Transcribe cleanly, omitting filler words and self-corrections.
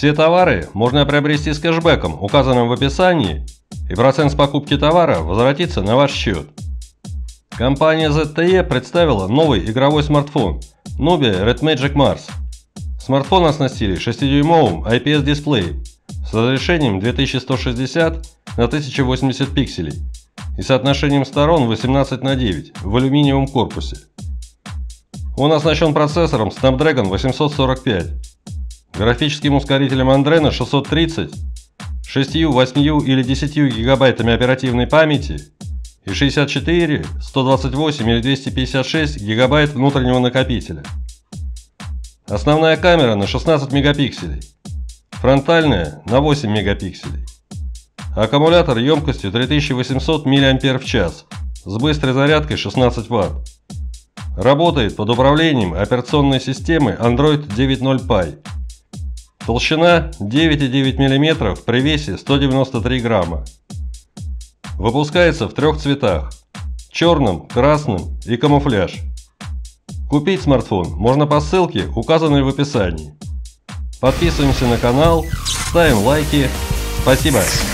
Все товары можно приобрести с кэшбэком, указанным в описании, и процент с покупки товара возвратится на ваш счет. Компания ZTE представила новый игровой смартфон Nubia Red Magic Mars. Смартфон оснастили 6-дюймовым IPS-дисплеем с разрешением 2160 на 1080 пикселей и соотношением сторон 18:9 в алюминиевом корпусе. Он оснащен процессором Snapdragon 845, графическим ускорителем Adreno 630, 6, 8 или 10 гигабайтами оперативной памяти и 64, 128 или 256 гигабайт внутреннего накопителя. Основная камера на 16 мегапикселей, фронтальная на 8 мегапикселей. Аккумулятор емкостью 3800 мАч с быстрой зарядкой 16 Вт. Работает под управлением операционной системы Android 9.0 Pie. Толщина 9,9 мм при весе 193 грамма. Выпускается в 3 цветах – черном, красном и камуфляж. Купить смартфон можно по ссылке, указанной в описании. Подписываемся на канал, ставим лайки. Спасибо!